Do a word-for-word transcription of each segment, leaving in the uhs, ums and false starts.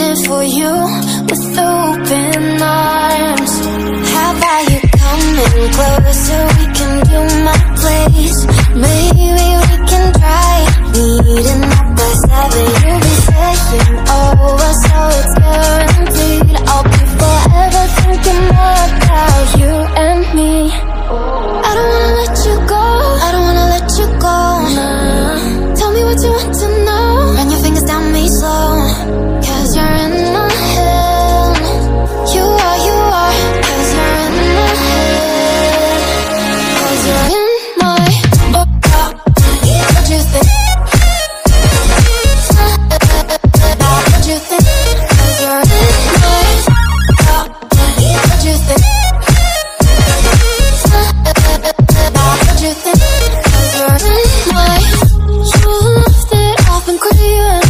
waiting for you with open arms. How about you coming closer? We can do my place. Maybe we can try meeting up by seven. You'll be saying over, so it's guaranteed. I'll be forever thinking more about you and me. I don't wanna let you go, I don't wanna let you go, nah. Tell me what you want to know, run your fingers down me slow. Cause you're in my head. You are, you are. Cause you're in my head. Cause you're in my oh, oh. What you think? What you think? Cause you're in my oh, what you think? What you think? Cause you're in my. You left it off and craving.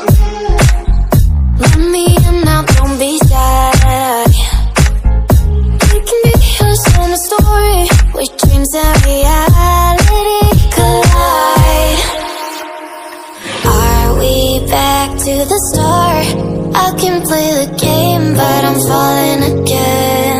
Let me in now, don't be sad. We can be a summer story where dreams and reality collide. Are we back to the start? I can play the game, but I'm falling again.